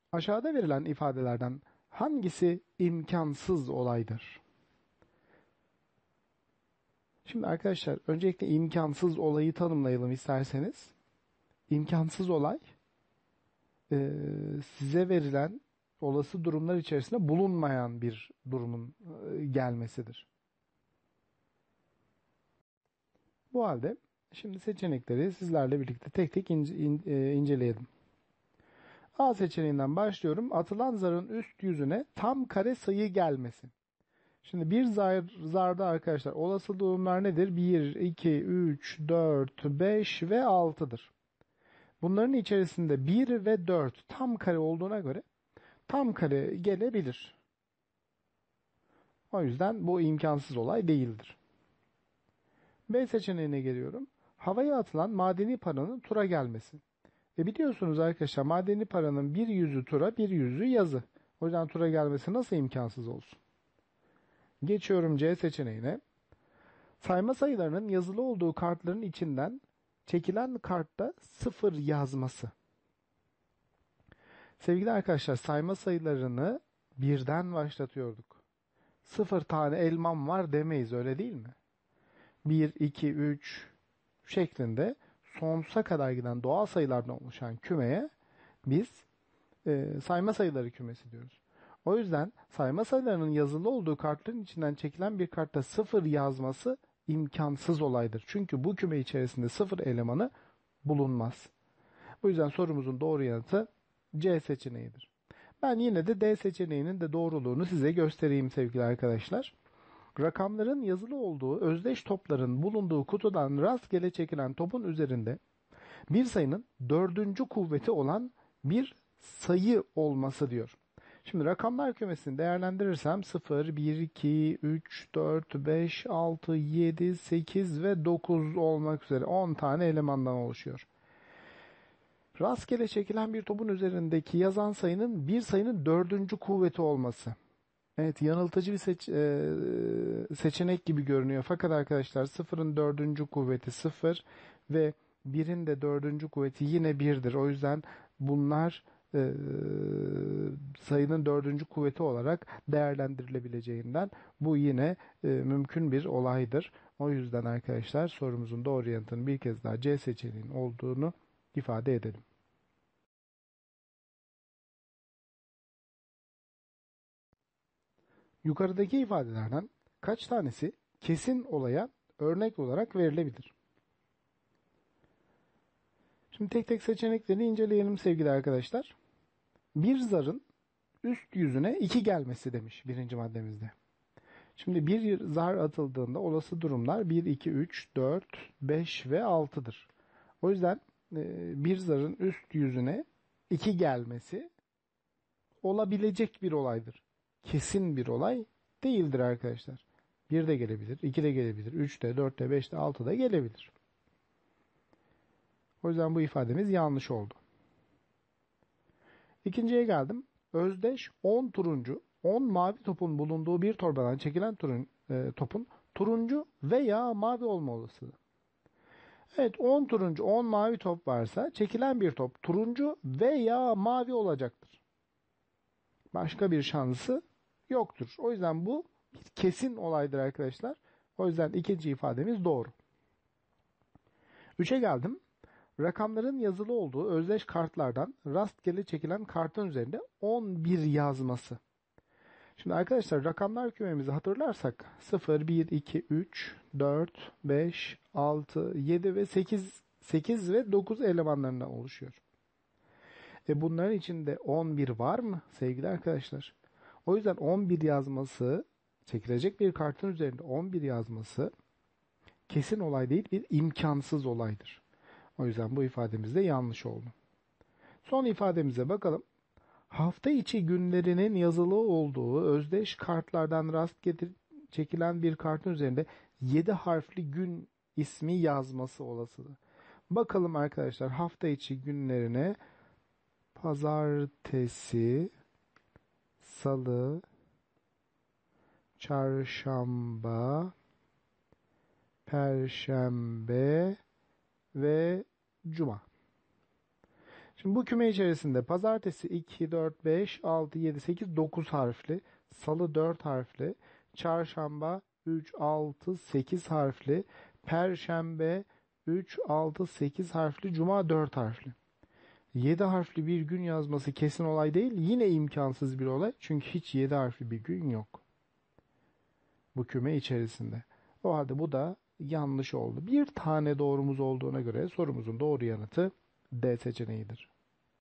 Aşağıda verilen ifadelerden hangisi imkansız olaydır? Şimdi arkadaşlar öncelikle imkansız olayı tanımlayalım isterseniz. İmkansız olay size verilen olası durumlar içerisinde bulunmayan bir durumun gelmesidir. Bu halde şimdi seçenekleri sizlerle birlikte tek tek inceleyelim. A seçeneğinden başlıyorum. Atılan zarın üst yüzüne tam kare sayı gelmesi. Şimdi bir zarda arkadaşlar olası durumlar nedir? 1, 2, 3, 4, 5 ve 6'dır. Bunların içerisinde 1 ve 4 tam kare olduğuna göre tam kare gelebilir. O yüzden bu imkansız olay değildir. B seçeneğine geliyorum. Havaya atılan madeni paranın tura gelmesi. Biliyorsunuz arkadaşlar madeni paranın bir yüzü tura bir yüzü yazı. O yüzden tura gelmesi nasıl imkansız olsun? Geçiyorum C seçeneğine. Sayma sayılarının yazılı olduğu kartların içinden çekilen kartta 0 yazması. Sevgili arkadaşlar sayma sayılarını birden başlatıyorduk. 0 tane elmam var demeyiz öyle değil mi? 1, 2, 3 şeklinde sonsuza kadar giden doğal sayılardan oluşan kümeye biz sayma sayıları kümesi diyoruz. O yüzden sayma sayılarının yazılı olduğu kartların içinden çekilen bir kartta 0 yazması imkansız olaydır. Çünkü bu küme içerisinde 0 elemanı bulunmaz. Bu yüzden sorumuzun doğru yanıtı C seçeneğidir. Ben yine de D seçeneğinin de doğruluğunu size göstereyim sevgili arkadaşlar. Rakamların yazılı olduğu özdeş topların bulunduğu kutudan rastgele çekilen topun üzerinde bir sayının dördüncü kuvveti olan bir sayı olması diyor. Şimdi rakamlar kümesini değerlendirirsem 0, 1, 2, 3, 4, 5, 6, 7, 8 ve 9 olmak üzere 10 tane elemandan oluşuyor. Rastgele çekilen bir topun üzerindeki yazan sayının bir sayının dördüncü kuvveti olması. Evet yanıltıcı bir seçenek gibi görünüyor. Fakat arkadaşlar sıfırın dördüncü kuvveti 0 ve birin de dördüncü kuvveti yine birdir. O yüzden bunlar sayının dördüncü kuvveti olarak değerlendirilebileceğinden bu yine mümkün bir olaydır. O yüzden arkadaşlar sorumuzun doğru yanıtının bir kez daha C seçeneğinin olduğunu ifade edelim. Yukarıdaki ifadelerden kaç tanesi kesin olaya örnek olarak verilebilir? Şimdi tek tek seçenekleri inceleyelim sevgili arkadaşlar. Bir zarın üst yüzüne 2 gelmesi demiş birinci maddemizde. Şimdi bir zar atıldığında olası durumlar 1, 2, 3, 4, 5 ve 6'dır. O yüzden bir zarın üst yüzüne 2 gelmesi olabilecek bir olaydır. Kesin bir olay değildir arkadaşlar. 1 de gelebilir, 2 de gelebilir, 3 de, 4 de, 5 de, 6 da gelebilir. O yüzden bu ifademiz yanlış oldu. İkinciye geldim. Özdeş 10 turuncu, 10 mavi topun bulunduğu bir torbadan çekilen topun turuncu veya mavi olma olasılığı. Evet 10 turuncu 10 mavi top varsa çekilen bir top turuncu veya mavi olacaktır. Başka bir şansı yoktur. O yüzden bu bir kesin olaydır arkadaşlar. O yüzden ikinci ifademiz doğru. 3'e geldim. Rakamların yazılı olduğu özdeş kartlardan rastgele çekilen kartın üzerinde 11 yazması. Şimdi arkadaşlar rakamlar kümemizi hatırlarsak 0, 1, 2, 3, 4, 5, 6, 7 ve 8 ve 9 elemanlarından oluşuyor. Bunların içinde 11 var mı sevgili arkadaşlar? O yüzden 11 yazması, çekilecek bir kartın üzerinde 11 yazması kesin olay değil, bir imkansız olaydır. O yüzden bu ifademiz de yanlış oldu. Son ifademize bakalım. Hafta içi günlerinin yazılı olduğu özdeş kartlardan rastgele çekilen bir kartın üzerinde 7 harfli gün ismi yazması olasılığı. Bakalım arkadaşlar hafta içi günlerine pazartesi, salı, çarşamba, perşembe ve cuma. Şimdi bu küme içerisinde pazartesi 2, 4, 5, 6, 7, 8, 9 harfli, salı 4 harfli, çarşamba 3, 6, 8 harfli, perşembe 3, 6, 8 harfli, cuma 4 harfli. 7 harfli bir gün yazması kesin olay değil, yine imkansız bir olay. Çünkü hiç 7 harfli bir gün yok bu küme içerisinde. O halde bu da yanlış oldu. Bir tane doğrumuz olduğuna göre sorumuzun doğru yanıtı D seçeneğidir.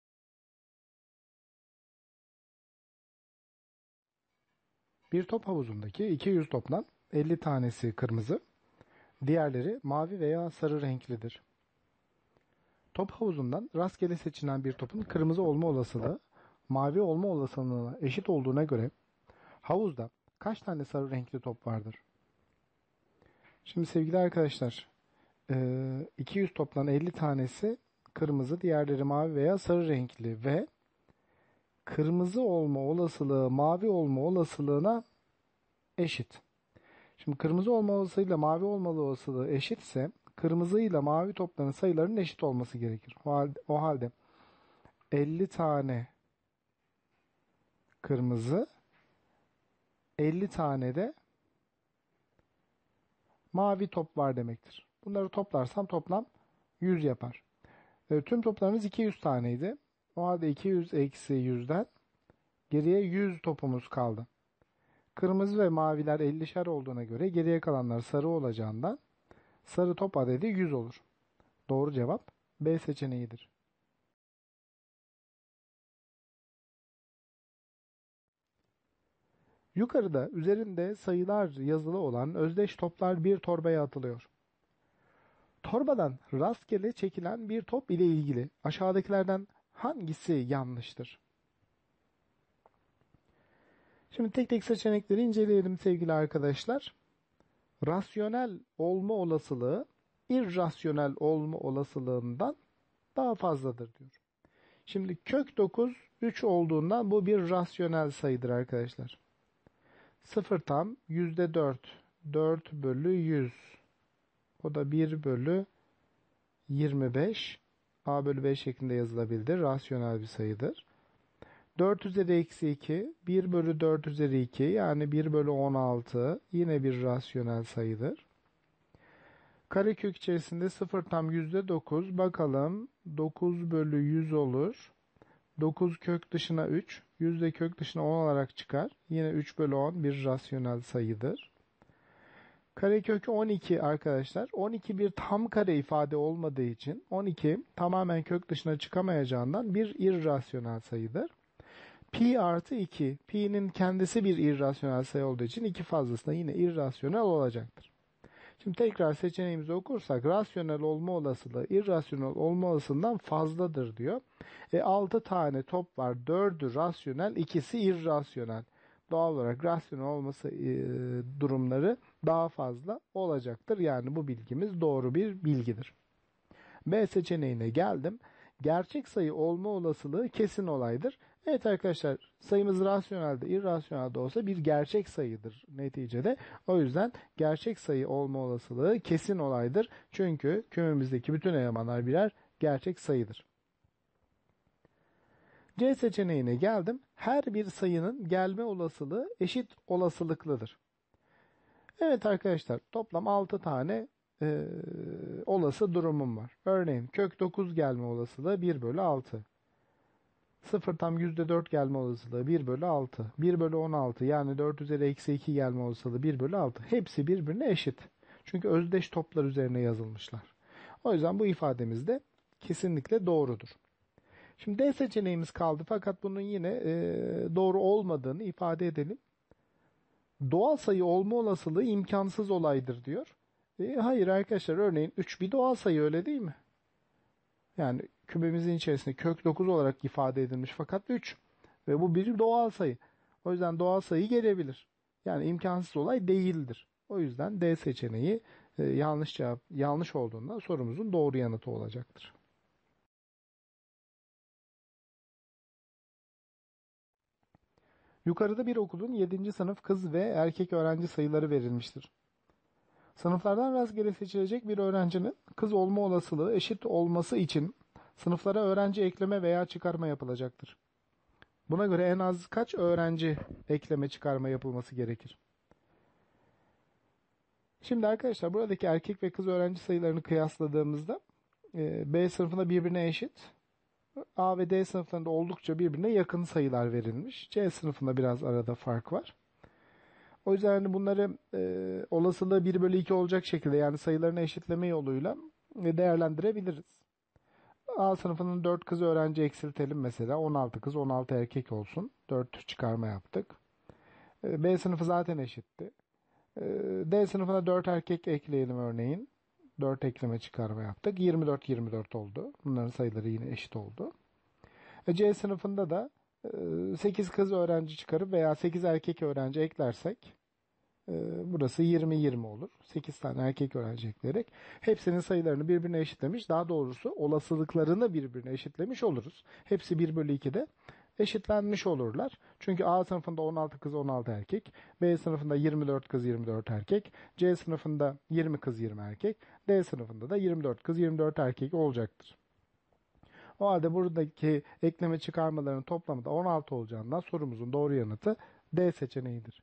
Bir top havuzundaki 200 toptan 50 tanesi kırmızı, diğerleri mavi veya sarı renklidir. Top havuzundan rastgele seçilen bir topun kırmızı olma olasılığı mavi olma olasılığına eşit olduğuna göre havuzda kaç tane sarı renkli top vardır? Şimdi sevgili arkadaşlar, 200 toptan 50 tanesi kırmızı, diğerleri mavi veya sarı renkli ve kırmızı olma olasılığı mavi olma olasılığına eşit. Şimdi kırmızı olma olasılığıyla mavi olma olasılığı eşitse kırmızı ile mavi topların sayılarının eşit olması gerekir. O halde 50 tane kırmızı, 50 tane de mavi top var demektir. Bunları toplarsam toplam 100 yapar. Tüm toplarımız 200 taneydi. O halde 200 eksi 100'den geriye 100 topumuz kaldı. Kırmızı ve maviler 50'şer olduğuna göre geriye kalanlar sarı olacağından sarı top adedi 100 olur. Doğru cevap B seçeneğidir. Yukarıda üzerinde sayılar yazılı olan özdeş toplar bir torbaya atılıyor. Torbadan rastgele çekilen bir top ile ilgili aşağıdakilerden hangisi yanlıştır? Şimdi tek tek seçenekleri inceleyelim sevgili arkadaşlar. Rasyonel olma olasılığı irrasyonel olma olasılığından daha fazladır diyor. Şimdi kök 9 3 olduğundan bu bir rasyonel sayıdır arkadaşlar. 0 tam %4. 4 bölü 100. O da 1 bölü 25. A bölü B şeklinde yazılabilir. Rasyonel bir sayıdır. 4 üzeri eksi 2. 1 bölü 4 üzeri 2. Yani 1 bölü 16. Yine bir rasyonel sayıdır. Karekök içerisinde 0 tam %9. Bakalım 9 bölü 100 olur. 9 kök dışına 3. 100 de kök dışına 10 olarak çıkar. Yine 3 bölü 10 bir rasyonel sayıdır. Karekök 12 arkadaşlar. 12 bir tam kare ifade olmadığı için 12 tamamen kök dışına çıkamayacağından bir irrasyonel sayıdır. Pi artı 2. Pi'nin kendisi bir irrasyonel sayı olduğu için 2 fazlasına yine irrasyonel olacaktır. Şimdi tekrar seçeneğimizi okursak rasyonel olma olasılığı irrasyonel olma olasılığından fazladır diyor. 6 tane top var. 4'ü rasyonel, ikisi irrasyonel. Doğal olarak rasyonel olması durumları daha fazla olacaktır. Yani bu bilgimiz doğru bir bilgidir. B seçeneğine geldim. Gerçek sayı olma olasılığı kesin olaydır. Evet arkadaşlar, sayımız rasyonelde, irrasyonelde olsa bir gerçek sayıdır neticede. O yüzden gerçek sayı olma olasılığı kesin olaydır. Çünkü kümemizdeki bütün elemanlar birer gerçek sayıdır. C seçeneğine geldim. Her bir sayının gelme olasılığı eşit olasılıklıdır. Evet arkadaşlar, toplam 6 tane olası durumum var. Örneğin kök 9 gelme olasılığı 1 bölü 6. 0 tam %4 gelme olasılığı 1 bölü 6. 1 bölü 16 yani 4 üzeri eksi 2 gelme olasılığı 1 bölü 6. Hepsi birbirine eşit. Çünkü özdeş toplar üzerine yazılmışlar. O yüzden bu ifademiz de kesinlikle doğrudur. Şimdi D seçeneğimiz kaldı fakat bunun yine doğru olmadığını ifade edelim. Doğal sayı olma olasılığı imkansız olaydır diyor. Hayır arkadaşlar, örneğin 3 bir doğal sayı, öyle değil mi? Yani kümemizin içerisinde kök 9 olarak ifade edilmiş fakat 3. Ve bu bir doğal sayı. O yüzden doğal sayı gelebilir. Yani imkansız olay değildir. O yüzden D seçeneği yanlış olduğundan sorumuzun doğru yanıtı olacaktır. Yukarıda bir okulun 7. sınıf kız ve erkek öğrenci sayıları verilmiştir. Sınıflardan rastgele seçilecek bir öğrencinin kız olma olasılığı eşit olması için Sınıflara öğrenci ekleme veya çıkarma yapılacaktır. Buna göre en az kaç öğrenci ekleme çıkarma yapılması gerekir? Şimdi arkadaşlar buradaki erkek ve kız öğrenci sayılarını kıyasladığımızda B sınıfında birbirine eşit, A ve D sınıflarında oldukça birbirine yakın sayılar verilmiş. C sınıfında biraz arada fark var. O yüzden hani bunları olasılığı 1 bölü 2 olacak şekilde, yani sayılarını eşitleme yoluyla değerlendirebiliriz. A sınıfının 4 kız öğrenci eksiltelim mesela. 16 kız 16 erkek olsun. 4 çıkarma yaptık. B sınıfı zaten eşitti. D sınıfına 4 erkek ekleyelim örneğin. 4 ekleme çıkarma yaptık. 24 24 oldu. Bunların sayıları yine eşit oldu. C sınıfında da 8 kız öğrenci çıkarıp veya 8 erkek öğrenci eklersek burası 20-20 olur. 8 tane erkek öğrenci ekleyerek hepsinin sayılarını birbirine eşitlemiş. Daha doğrusu olasılıklarını birbirine eşitlemiş oluruz. Hepsi 1 bölü 2'de eşitlenmiş olurlar. Çünkü A sınıfında 16 kız 16 erkek, B sınıfında 24 kız 24 erkek, C sınıfında 20 kız 20 erkek, D sınıfında da 24 kız 24 erkek olacaktır. O halde buradaki ekleme çıkarmaların toplamı da 16 olacağından sorumuzun doğru yanıtı D seçeneğidir.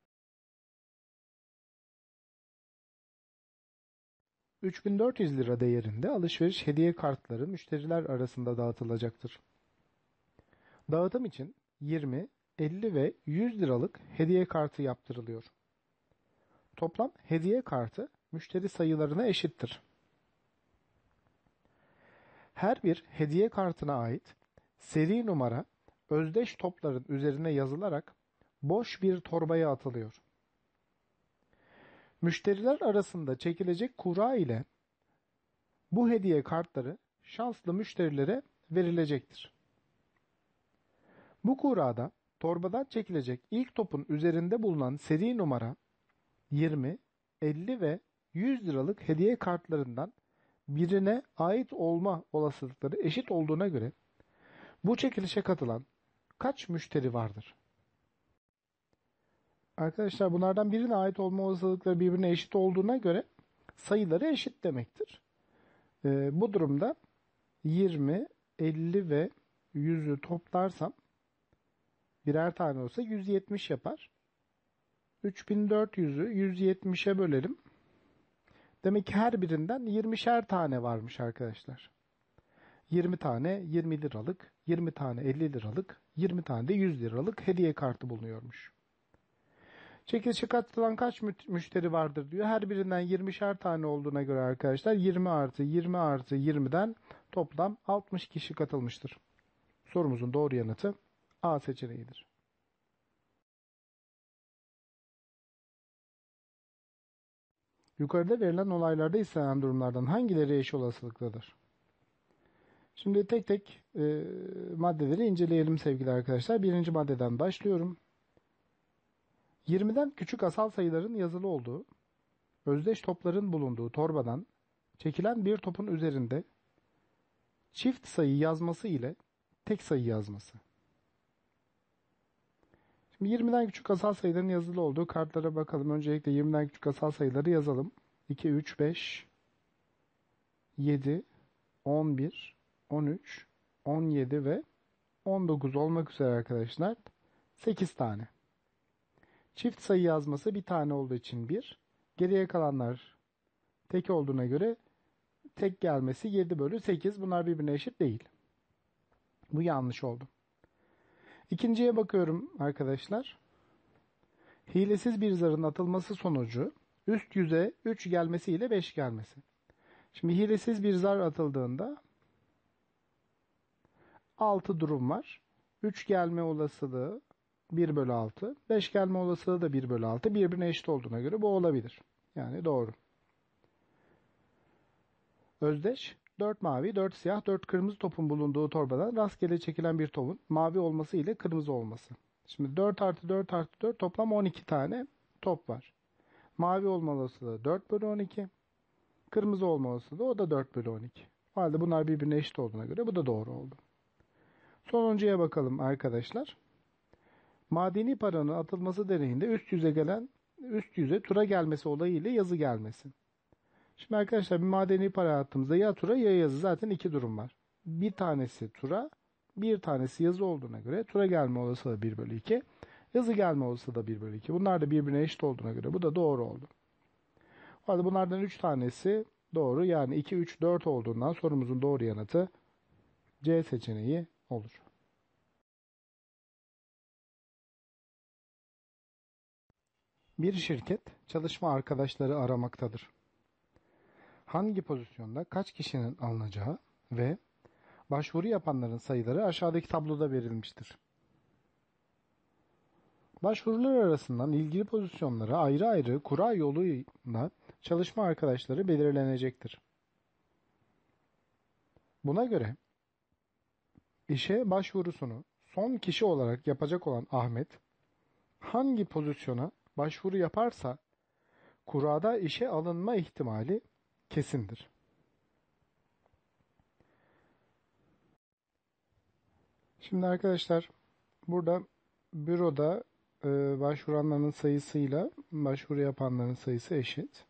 3400 lira değerinde alışveriş hediye kartları müşteriler arasında dağıtılacaktır. Dağıtım için 20, 50 ve 100 liralık hediye kartı yaptırılıyor. Toplam hediye kartı müşteri sayılarına eşittir. Her bir hediye kartına ait seri numara özdeş topların üzerine yazılarak boş bir torbaya atılıyor. Müşteriler arasında çekilecek kura ile bu hediye kartları şanslı müşterilere verilecektir. Bu kurada torbadan çekilecek ilk topun üzerinde bulunan seri numara 20, 50 ve 100 liralık hediye kartlarından birine ait olma olasılıkları eşit olduğuna göre bu çekilişe katılan kaç müşteri vardır? Arkadaşlar bunlardan birine ait olma olasılıkları birbirine eşit olduğuna göre sayıları eşit demektir. Bu durumda 20, 50 ve 100'ü toplarsam birer tane olsa 170 yapar. 3400'ü 170'e bölelim. Demek ki her birinden 20'şer tane varmış arkadaşlar. 20 tane 20 liralık, 20 tane 50 liralık, 20 tane de 100 liralık hediye kartı bulunuyormuş. Çekilişe katılan kaç müşteri vardır diyor. Her birinden 20'şer tane olduğuna göre arkadaşlar 20 artı 20 artı 20'den toplam 60 kişi katılmıştır. Sorumuzun doğru yanıtı A seçeneğidir. Yukarıda verilen olaylarda istenen durumlardan hangileri eş olasılıktadır? Şimdi tek tek maddeleri inceleyelim sevgili arkadaşlar. Birinci maddeden başlıyorum. 20'den küçük asal sayıların yazılı olduğu, özdeş topların bulunduğu torbadan çekilen bir topun üzerinde çift sayı yazması ile tek sayı yazması. Şimdi 20'den küçük asal sayıların yazılı olduğu kartlara bakalım. Öncelikle 20'den küçük asal sayıları yazalım. 2, 3, 5, 7, 11, 13, 17 ve 19 olmak üzere arkadaşlar 8 tane. Çift sayı yazması bir tane olduğu için 1. Geriye kalanlar tek olduğuna göre tek gelmesi 7 bölü 8. Bunlar birbirine eşit değil. Bu yanlış oldu. İkinciye bakıyorum arkadaşlar. Hilesiz bir zarın atılması sonucu üst yüze 3 gelmesi ile 5 gelmesi. Şimdi hilesiz bir zar atıldığında 6 durum var. 3 gelme olasılığı 1 bölü 6. 5 gelme olasılığı da 1 bölü 6. Birbirine eşit olduğuna göre bu olabilir. Yani doğru. Özdeş 4 mavi, 4 siyah, 4 kırmızı topun bulunduğu torbadan rastgele çekilen bir topun mavi olması ile kırmızı olması. Şimdi 4 artı 4 artı 4 toplam 12 tane top var. Mavi olma olasılığı 4 bölü 12. Kırmızı olma olasılığı o da 4 bölü 12. O halde bunlar birbirine eşit olduğuna göre bu da doğru oldu. Sonuncuya bakalım arkadaşlar. Madeni paranın atılması deneyinde üst yüze tura gelmesi olayı ile yazı gelmesi. Şimdi arkadaşlar bir madeni para attığımızda ya tura ya yazı, zaten iki durum var. bir tanesi tura, bir tanesi yazı olduğuna göre tura gelme olasılığı 1 bölü 2. Yazı gelme olasılığı da 1 bölü 2. Bunlar da birbirine eşit olduğuna göre bu da doğru oldu. O halde bunlardan 3 tanesi doğru. Yani 2, 3, 4 olduğundan sorumuzun doğru yanıtı C seçeneği olur. Bir şirket çalışma arkadaşları aramaktadır. Hangi pozisyonda kaç kişinin alınacağı ve başvuru yapanların sayıları aşağıdaki tabloda verilmiştir. Başvurular arasından ilgili pozisyonlara ayrı ayrı kura yoluyla çalışma arkadaşları belirlenecektir. Buna göre işe başvurusunu son kişi olarak yapacak olan Ahmet hangi pozisyona başvuru yaparsa kurada işe alınma ihtimali kesindir. Şimdi arkadaşlar burada büroda başvuranların sayısıyla başvuru yapanların sayısı eşit.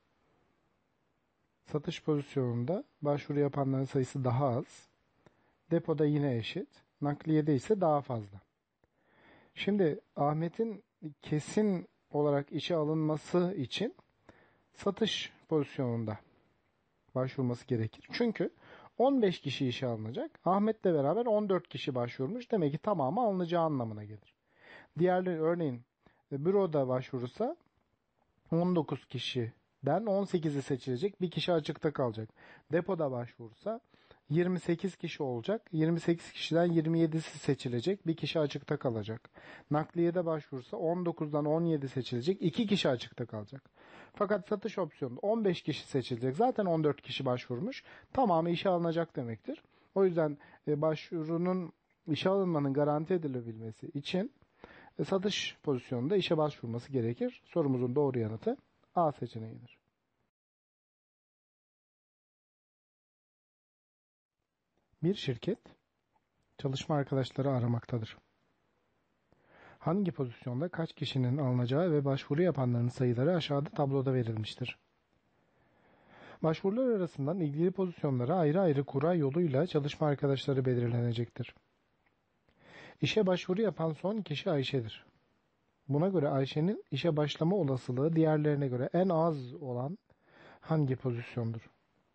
Satış pozisyonunda başvuru yapanların sayısı daha az. Depoda yine eşit. Nakliyede ise daha fazla. Şimdi Ahmet'in kesin olarak işe alınması için satış pozisyonunda başvurması gerekir. Çünkü 15 kişi işe alınacak. Ahmet'le beraber 14 kişi başvurmuş. Demek ki tamamı alınacağı anlamına gelir. Diğerleri örneğin büroda başvurursa 19 kişiden 18'i seçilecek. Bir kişi açıkta kalacak. Depoda başvurursa 28 kişi olacak. 28 kişiden 27'si seçilecek. Bir kişi açıkta kalacak. Nakliyede başvurursa 19'dan 17 seçilecek. 2 kişi açıkta kalacak. Fakat satış opsiyonunda 15 kişi seçilecek. Zaten 14 kişi başvurmuş. Tamamı işe alınacak demektir. O yüzden başvurunun işe alınmanın garanti edilebilmesi için satış pozisyonunda işe başvurması gerekir. Sorumuzun doğru yanıtı A seçeneğidir. Bir şirket çalışma arkadaşları aramaktadır. Hangi pozisyonda kaç kişinin alınacağı ve başvuru yapanların sayıları aşağıda tabloda verilmiştir. Başvurular arasından ilgili pozisyonlara ayrı ayrı kura yoluyla çalışma arkadaşları belirlenecektir. İşe başvuru yapan son kişi Ayşe'dir. Buna göre Ayşe'nin işe başlama olasılığı diğerlerine göre en az olan hangi pozisyondur?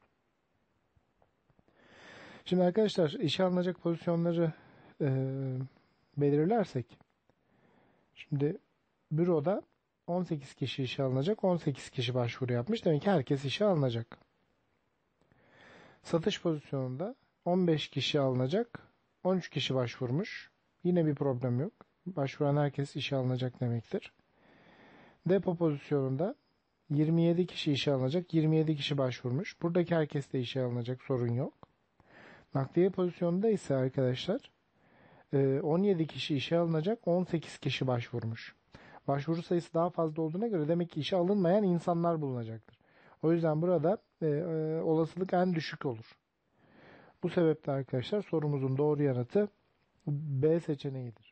Şimdi arkadaşlar işe alınacak pozisyonları e, belirlersek, şimdi büroda 18 kişi işe alınacak, 18 kişi başvuru yapmış. Demek ki herkes işe alınacak. Satış pozisyonunda 15 kişi alınacak, 13 kişi başvurmuş. Yine bir problem yok. Başvuran herkes işe alınacak demektir. Depo pozisyonunda 27 kişi işe alınacak, 27 kişi başvurmuş. Buradaki herkes de işe alınacak, sorun yok. Nakliye pozisyonunda ise arkadaşlar 17 kişi işe alınacak, 18 kişi başvurmuş. Başvuru sayısı daha fazla olduğuna göre demek ki işe alınmayan insanlar bulunacaktır. O yüzden burada olasılık en düşük olur. Bu sebeple arkadaşlar sorumuzun doğru yanıtı B seçeneğidir.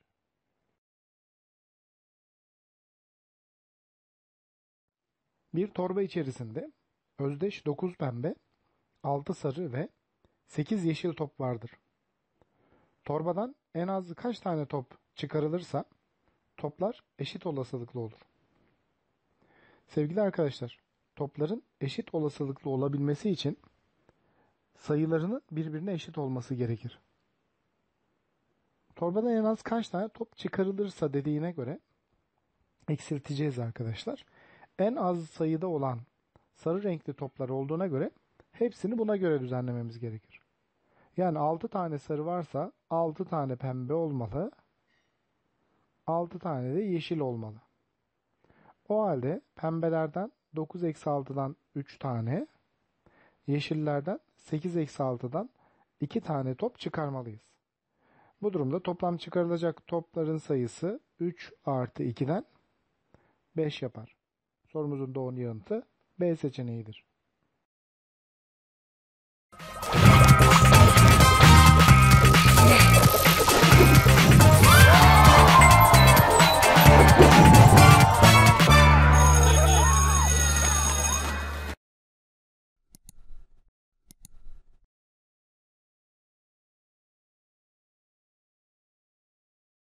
Bir torba içerisinde özdeş 9 pembe, 6 sarı ve 8 yeşil top vardır. Torbadan en az kaç tane top çıkarılırsa toplar eşit olasılıklı olur. Sevgili arkadaşlar, topların eşit olasılıklı olabilmesi için sayılarının birbirine eşit olması gerekir. Torbadan en az kaç tane top çıkarılırsa dediğine göre eksilteceğiz arkadaşlar. En az sayıda olan sarı renkli toplar olduğuna göre hepsini buna göre düzenlememiz gerekir. Yani 6 tane sarı varsa 6 tane pembe olmalı, 6 tane de yeşil olmalı. O halde pembelerden 9-6'dan 3 tane, yeşillerden 8-6'dan 2 tane top çıkarmalıyız. Bu durumda toplam çıkarılacak topların sayısı 3 artı 2'den 5 yapar. Sorumuzun doğru yanıtı B seçeneğidir.